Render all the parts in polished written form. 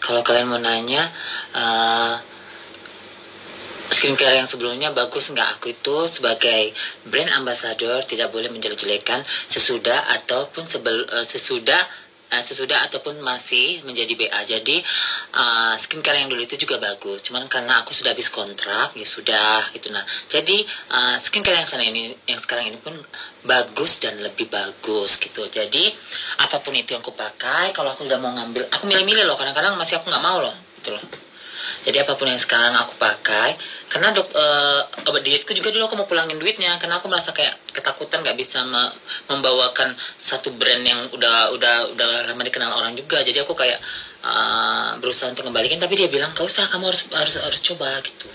Kalau kalian mau nanya, skincare yang sebelumnya bagus nggak? Aku itu sebagai brand ambassador tidak boleh menjelek-jelekan sesudah ataupun sesudah ataupun masih menjadi BA. Jadi skincare yang dulu itu juga bagus, cuman karena aku sudah habis kontrak ya sudah gitu. Nah, jadi skincare yang sekarang ini pun bagus dan lebih bagus gitu. Jadi apapun itu yang aku pakai, kalau aku udah mau ngambil, aku milih-milih loh. Kadang-kadang masih aku nggak mau loh gitu loh. Jadi apapun yang sekarang aku pakai, karena obat dietku juga dulu aku mau pulangin duitnya, karena aku merasa kayak ketakutan nggak bisa membawakan satu brand yang udah lama dikenal orang juga. Jadi aku kayak berusaha untuk kembalikan, tapi dia bilang gak usah, kamu harus coba gitu.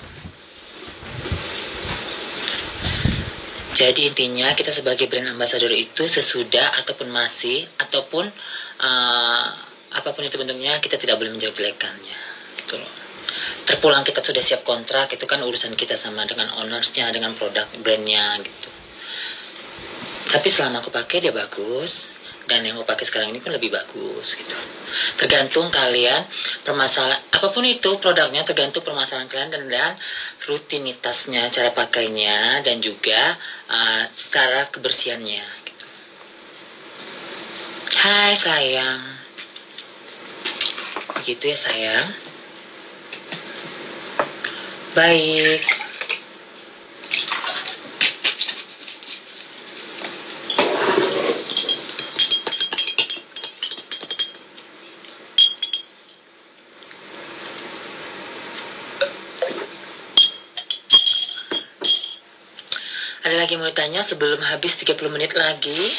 Jadi intinya kita sebagai brand ambassador itu sesudah ataupun masih ataupun apapun itu bentuknya, kita tidak boleh menjelek-jelekannya gitu loh. Terpulang kita sudah siap kontrak, itu kan urusan kita sama dengan ownersnya, dengan produk brandnya gitu. Tapi selama aku pakai dia bagus, dan yang aku pakai sekarang ini pun lebih bagus gitu. Tergantung kalian permasalahan apapun itu produknya, tergantung permasalahan kalian dan rutinitasnya, cara pakainya, dan juga secara kebersihannya gitu. Hai sayang, begitu ya sayang. Baik. Ada lagi mau tanya sebelum habis 30 menit lagi?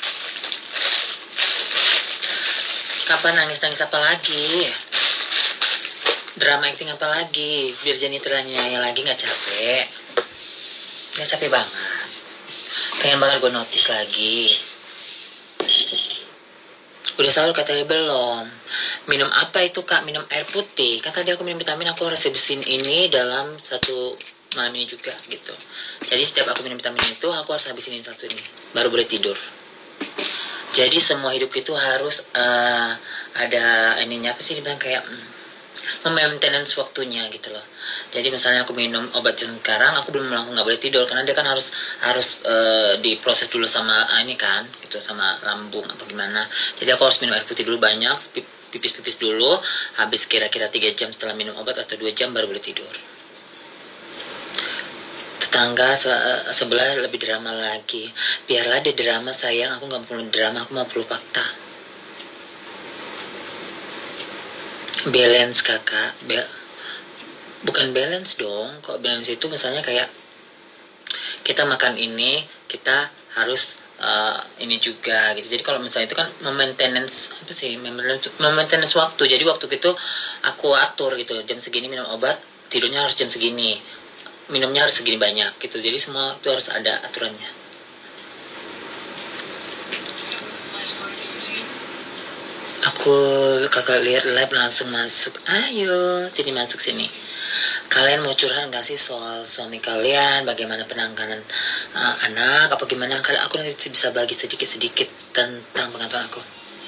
Kapan nangis-nangis apa lagi? Drama acting apa lagi? Biar Jenny teranyanya lagi gak capek. Gak capek banget. Pengen banget gue notice lagi. Udah sahur katanya belum? Minum apa itu kak? Minum air putih. Kan tadi aku minum vitamin, aku harus habisin ini dalam satu malam ini juga gitu. Jadi setiap aku minum vitamin itu, aku harus habisin ini satu ini, baru boleh tidur. Jadi semua hidup itu harus ada ininya, apa sih dibilang, kayak maintenance waktunya gitu loh. Jadi misalnya aku minum obat sekarang, aku belum langsung nggak boleh tidur karena dia kan harus diproses dulu sama ini kan gitu, sama lambung apa gimana. Jadi aku harus minum air putih dulu banyak, pipis dulu, habis kira-kira 3 jam setelah minum obat atau 2 jam baru boleh tidur. Tetangga sebelah lebih drama lagi. Biarlah dia drama sayang, aku nggak perlu drama, aku mau perlu fakta. Balance kakak, bukan balance dong. Kok balance itu misalnya kayak kita makan ini, kita harus ini juga gitu. Jadi kalau misalnya itu kan maintenance apa sih, maintenance waktu. Jadi waktu itu aku atur gitu, jam segini minum obat, tidurnya harus jam segini, minumnya harus segini banyak gitu. Jadi semua itu harus ada aturannya. Aku kakak lihat live langsung masuk. Ayo sini, masuk sini. Kalian mau curhat gak sih soal suami kalian, bagaimana penanganan anak apa gimana? Kalau aku nanti bisa bagi sedikit-sedikit tentang pengetahuan aku.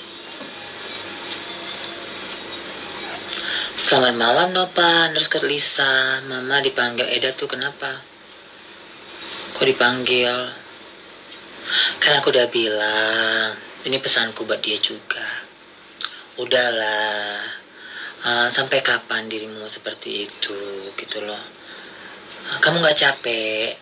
Selamat malam Nova, underscore Lisa. Mama dipanggil Eda tuh kenapa? Kok dipanggil? Kan aku udah bilang, ini pesanku buat dia juga. Udahlah, sampai kapan dirimu seperti itu gitu loh. Kamu gak capek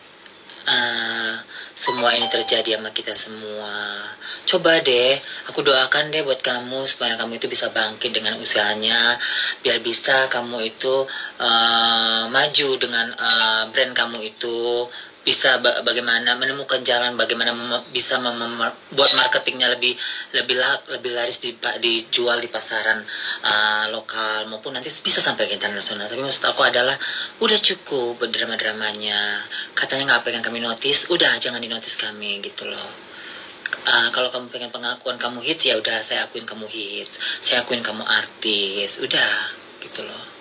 semua ini terjadi sama kita semua? Coba deh, aku doakan deh buat kamu supaya kamu itu bisa bangkit dengan usahanya, biar bisa kamu itu maju dengan brand kamu itu, bisa bagaimana menemukan jalan, bagaimana bisa buat marketingnya lebih laris dijual di pasaran lokal maupun nanti bisa sampai ke internasional. Tapi maksud aku adalah udah cukup berdrama-dramanya. Katanya nggak pengen kami notice, udah jangan dinotis kami gitu loh. Kalau kamu pengen pengakuan kamu hits, ya udah saya akuin kamu hits, saya akuin kamu artis, udah gitu loh.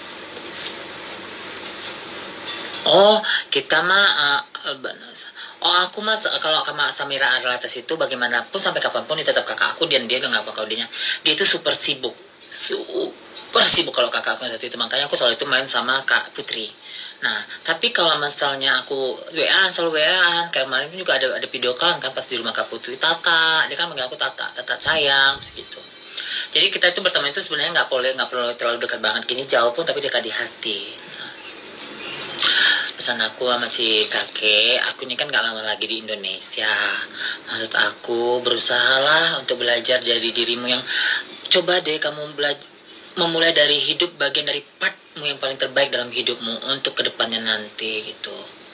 Oh, kita mah aku mas, kalau sama Samira Arlatas itu bagaimanapun sampai kapanpun dia tetap kakak aku, dan dia gak apa-apa. Dia itu super sibuk super sibuk kalau kakak aku saat itu, makanya aku selalu itu main sama Kak Putri. Nah, tapi kalau misalnya aku WA, selalu WA, kayak kemarin juga ada video call kan pas di rumah Kak Putri, Tata, dia kan manggil aku Tata, Tata sayang, segitu. Jadi kita itu berteman itu sebenarnya nggak perlu terlalu dekat banget gini, jauh pun tapi dekat di hati. Nah, pesan aku sama si kakek, aku ini kan gak lama lagi di Indonesia. Maksud aku berusahalah untuk belajar dari dirimu yang, coba deh kamu memulai dari hidup bagian dari partmu yang paling terbaik dalam hidupmu untuk kedepannya nanti gitu.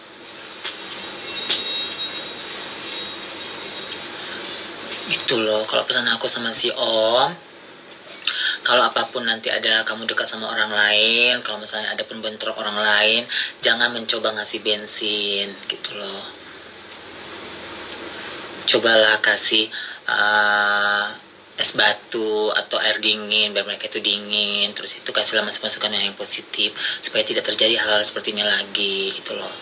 Itu loh kalau pesan aku sama si Om. Kalau apapun nanti ada kamu dekat sama orang lain, kalau misalnya ada pun bentrok orang lain, jangan mencoba ngasih bensin gitu loh. Cobalah kasih es batu atau air dingin biar mereka itu dingin. Terus itu kasihlah masukan-masukan yang positif supaya tidak terjadi hal-hal seperti ini lagi gitu loh.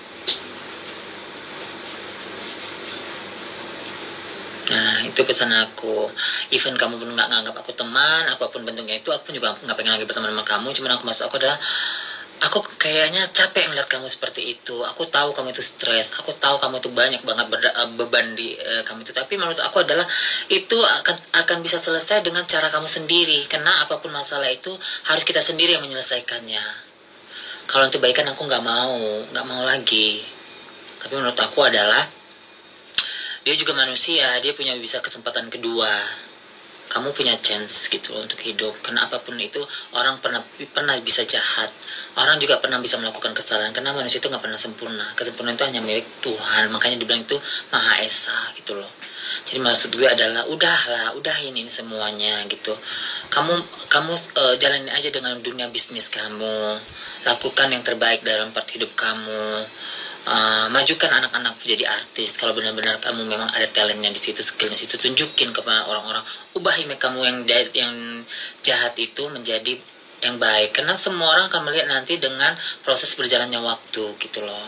Nah, itu pesan aku. Even kamu pun nggak nganggap aku teman, apapun bentuknya itu, aku juga nggak pengen lagi berteman sama kamu. Cuman aku maksud aku adalah, aku kayaknya capek ngeliat kamu seperti itu. Aku tahu kamu itu stres. Aku tahu kamu itu banyak banget beban di kamu itu. Tapi menurut aku adalah itu akan bisa selesai dengan cara kamu sendiri. Karena apapun masalah itu harus kita sendiri yang menyelesaikannya. Kalau untuk kebaikan aku nggak mau lagi. Tapi menurut aku adalah dia juga manusia, dia punya bisa kesempatan kedua. Kamu punya chance gitu untuk hidup. Karena apapun itu, orang pernah bisa jahat. Orang juga pernah bisa melakukan kesalahan. Karena manusia itu nggak pernah sempurna. Kesempurnaan itu hanya milik Tuhan. Makanya dibilang itu Maha Esa gitu loh. Jadi maksud gue adalah udahin ini semuanya gitu. Kamu jalanin aja dengan dunia bisnis kamu. Lakukan yang terbaik dalam part hidup kamu. Majukan anak-anak jadi artis. Kalau benar-benar kamu memang ada talentnya di situ, skillnya di situ, tunjukin kepada orang-orang. Ubah image kamu yang jahat itu menjadi yang baik. Karena semua orang akan melihat nanti dengan proses berjalannya waktu gitu loh.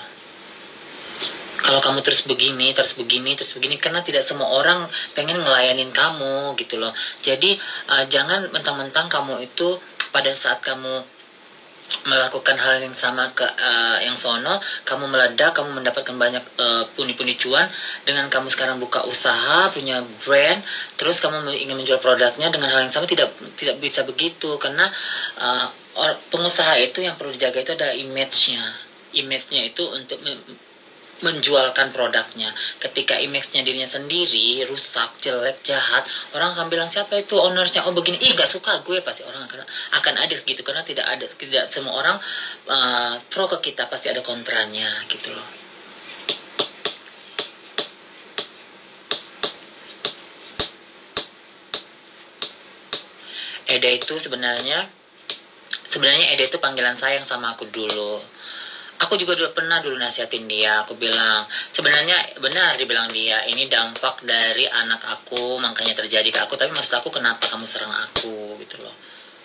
Kalau kamu terus begini, karena tidak semua orang pengen ngelayanin kamu gitu loh. Jadi jangan mentang-mentang kamu itu pada saat kamu melakukan hal yang sama ke yang sono, kamu meledak, kamu mendapatkan banyak pundi-pundi cuan dengan kamu sekarang buka usaha, punya brand, terus kamu ingin menjual produknya dengan hal yang sama. Tidak bisa begitu, karena pengusaha itu yang perlu dijaga itu adalah image-nya itu untuk menjualkan produknya. Ketika image-nya dirinya sendiri rusak, jelek, jahat, orang akan bilang siapa itu ownersnya, oh begini, gak suka gue, pasti orang akan ada gitu. Karena tidak semua orang pro ke kita, pasti ada kontranya gitu loh. Eda itu sebenarnya Eda itu panggilan sayang sama aku dulu. Aku juga pernah nasihatin dia. Aku bilang, sebenarnya benar dibilang dia, ini dampak dari anak aku, makanya terjadi ke aku. Tapi maksud aku, kenapa kamu serang aku gitu loh.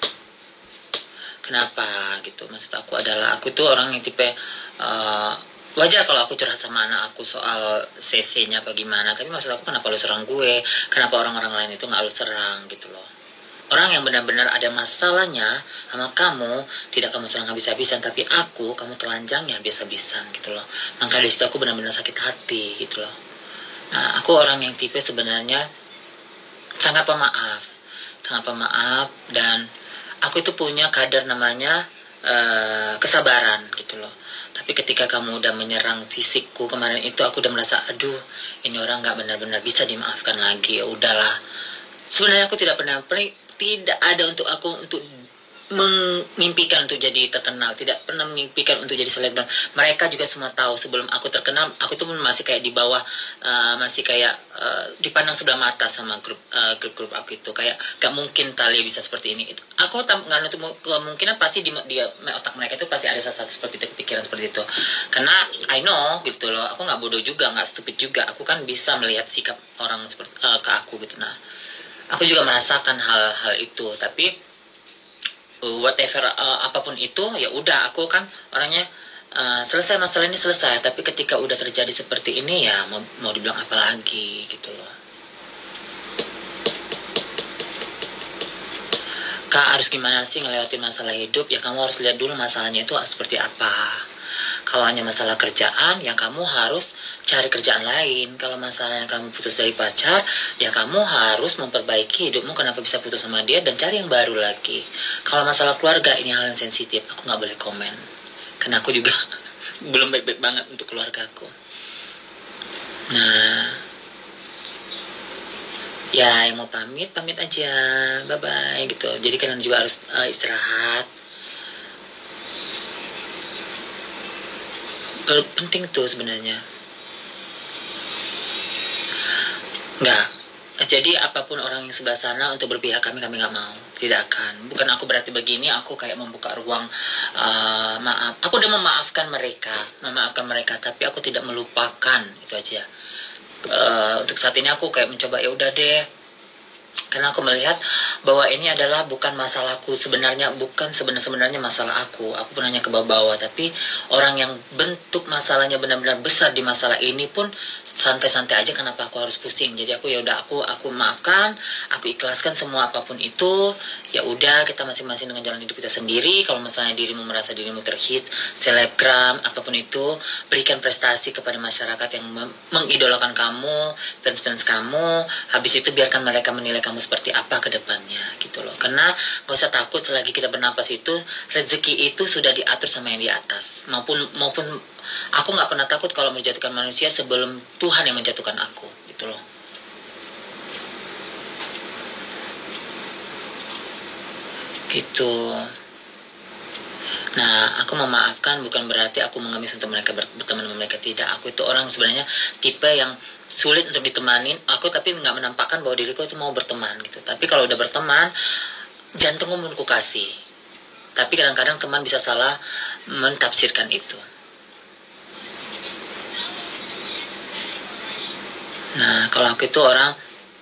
Kenapa gitu. Maksud aku adalah, aku tuh orang yang tipe wajar kalau aku curhat sama anak aku soal CC-nya apa gimana. Tapi maksud aku, kenapa lu serang gue? Kenapa orang-orang lain itu gak lu serang gitu loh. Orang yang benar-benar ada masalahnya sama kamu, tidak kamu serang habis-habisan, tapi kamu telanjangnya habis-habisan gitu loh. Maka dari situ aku benar-benar sakit hati gitu loh. Nah, aku orang yang tipe sebenarnya sangat pemaaf, dan aku itu punya kadar namanya kesabaran gitu loh. Tapi ketika kamu udah menyerang fisikku kemarin itu, aku udah merasa, aduh, ini orang nggak benar-benar bisa dimaafkan lagi. Ya udahlah. Sebenarnya aku tidak ada untuk aku untuk memimpikan untuk jadi terkenal, tidak pernah memimpikan untuk jadi selebgram. Mereka juga semua tahu sebelum aku terkenal, aku tuh masih kayak di bawah, masih kayak dipandang sebelah mata sama grup aku itu. Kayak gak mungkin Talia bisa seperti ini. Aku nggak nutup kemungkinan, pasti di otak mereka itu pasti ada sesuatu seperti itu, kepikiran seperti itu. Karena I know gitu loh, aku nggak bodoh juga, nggak stupid juga. Aku kan bisa melihat sikap orang seperti ke aku gitu. Nah, aku juga merasakan hal-hal itu, tapi whatever apapun itu, ya udah, aku kan orangnya selesai masalah ini selesai. Tapi ketika udah terjadi seperti ini, ya mau dibilang apa lagi gitu loh. Kak, harus gimana sih ngelewatin masalah hidup? Ya kamu harus lihat dulu masalahnya itu seperti apa. Kalau hanya masalah kerjaan, ya kamu harus cari kerjaan lain. Kalau masalahnya kamu putus dari pacar, ya kamu harus memperbaiki hidupmu kenapa bisa putus sama dia dan cari yang baru lagi. Kalau masalah keluarga, ini hal yang sensitif. Aku nggak boleh komen. Karena aku juga belum baik-baik banget untuk keluarga aku. Nah, ya yang mau pamit, pamit aja. Bye-bye gitu. Jadi kalian juga harus istirahat. Penting tuh sebenarnya. Enggak. Jadi apapun orang yang sebelah sana untuk berpihak kami nggak mau, tidak akan. Bukan aku berarti begini, aku kayak membuka ruang maaf. Aku udah memaafkan mereka, tapi aku tidak melupakan itu aja. Untuk saat ini aku kayak mencoba ya udah deh, karena aku melihat bahwa ini adalah bukan masalahku sebenarnya, bukan sebenarnya masalah aku pun hanya ke bawah, tapi orang yang bentuk masalahnya benar-benar besar di masalah ini pun santai-santai aja. Kenapa aku harus pusing? Jadi aku ya udah, aku maafkan, aku ikhlaskan semua apapun itu. Ya udah, kita masing-masing dengan jalan hidup kita sendiri. Kalau misalnya dirimu merasa dirimu terhit, selebgram apapun itu, berikan prestasi kepada masyarakat yang mengidolakan kamu, fans-fans kamu. Habis itu biarkan mereka menilai kamu seperti apa ke depannya gitu loh. Karena gak usah takut, selagi kita bernapas itu rezeki itu sudah diatur sama yang di atas. Maupun aku nggak pernah takut kalau menjatuhkan manusia sebelum Tuhan yang menjatuhkan aku gitu loh. Gitu. Nah, aku memaafkan bukan berarti aku mengemis untuk mereka berteman dengan mereka, tidak. Aku itu orang sebenarnya tipe yang sulit untuk ditemanin aku, tapi nggak menampakkan bahwa diriku itu mau berteman gitu. Tapi kalau udah berteman, jantungku menurutku kasih. Tapi kadang-kadang teman bisa salah mentafsirkan itu. Nah, kalau aku itu orang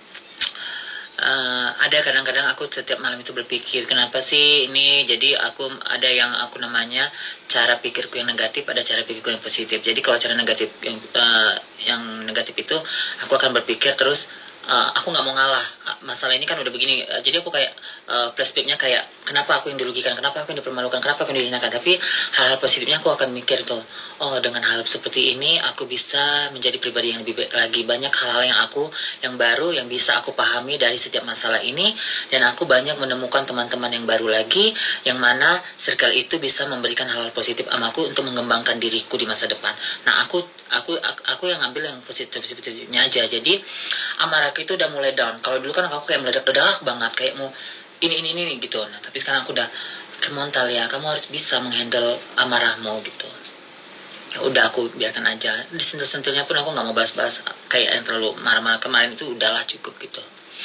ada kadang-kadang aku setiap malam itu berpikir kenapa sih ini. Jadi aku ada yang aku namanya cara pikirku yang negatif, ada cara pikirku yang positif. Jadi kalau cara negatif yang negatif itu aku akan berpikir terus aku nggak mau ngalah. Masalah ini kan udah begini, jadi aku kayak flashbacknya kayak kenapa aku yang dirugikan, kenapa aku yang dipermalukan, kenapa aku yang dihinakan. Tapi hal-hal positifnya aku akan mikir tuh, oh dengan hal seperti ini aku bisa menjadi pribadi yang lebih baik lagi. Banyak hal-hal yang baru yang bisa aku pahami dari setiap masalah ini, dan aku banyak menemukan teman-teman yang baru lagi, yang mana circle itu bisa memberikan hal-hal positif sama aku untuk mengembangkan diriku di masa depan. Nah, aku yang ngambil yang positifnya aja. Jadi amarahku itu udah mulai down. Kalau dulu kan aku kayak meledak-ledak banget, kayak mau ini gitu. Nah, tapi sekarang aku udah, come on Talia, kamu harus bisa menghandle amarahmu gitu. Ya udah, aku biarkan aja. Disentuh-sentuhnya pun aku nggak mau bahas-bahas kayak yang terlalu marah-marah kemarin itu, udahlah cukup gitu.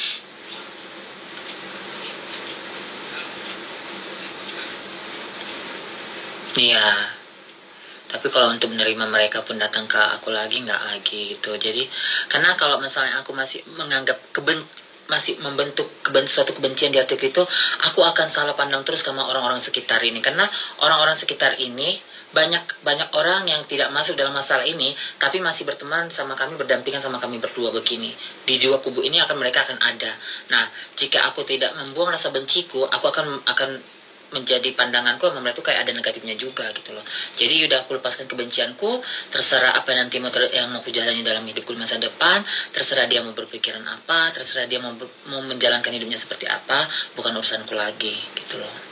Iya. Tapi kalau untuk menerima mereka pun datang ke aku lagi, nggak lagi gitu. Jadi karena kalau misalnya aku masih menganggap masih membentuk suatu kebencian di hatiku itu, aku akan salah pandang terus sama orang-orang sekitar ini. Karena orang-orang sekitar ini banyak orang yang tidak masuk dalam masalah ini, tapi masih berteman sama kami, berdampingan sama kami berdua begini. Di dua kubu ini mereka akan ada. Nah, jika aku tidak membuang rasa benciku, aku akan menjadi pandanganku sama mereka tuh kayak ada negatifnya juga gitu loh. Jadi udah aku lepaskan kebencianku, terserah apa nanti yang mau aku jalani dalam hidupku di masa depan, terserah dia mau berpikiran apa, terserah dia mau menjalankan hidupnya seperti apa, bukan urusanku lagi gitu loh.